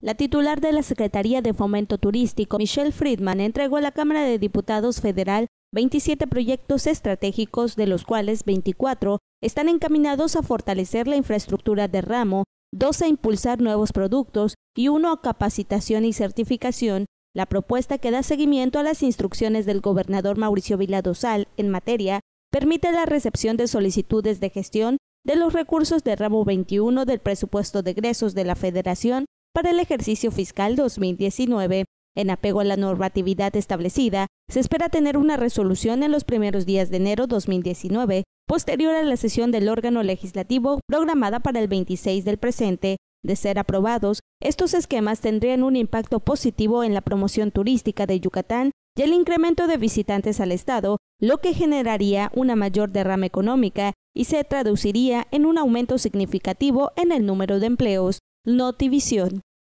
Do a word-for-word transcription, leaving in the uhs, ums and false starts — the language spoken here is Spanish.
La titular de la Secretaría de Fomento Turístico, Michelle Friedman, entregó a la Cámara de Diputados Federal veintisiete proyectos estratégicos, de los cuales veinticuatro están encaminados a fortalecer la infraestructura de ramo, dos a impulsar nuevos productos y uno a capacitación y certificación. La propuesta, que da seguimiento a las instrucciones del gobernador Mauricio Vila Dosal en materia, permite la recepción de solicitudes de gestión de los recursos de ramo veintiuno del presupuesto de egresos de la Federación para el ejercicio fiscal dos mil diecinueve. En apego a la normatividad establecida, se espera tener una resolución en los primeros días de enero dos mil diecinueve, posterior a la sesión del órgano legislativo programada para el veintiséis del presente. De ser aprobados, estos esquemas tendrían un impacto positivo en la promoción turística de Yucatán y el incremento de visitantes al estado, lo que generaría una mayor derrama económica y se traduciría en un aumento significativo en el número de empleos. Notivisión.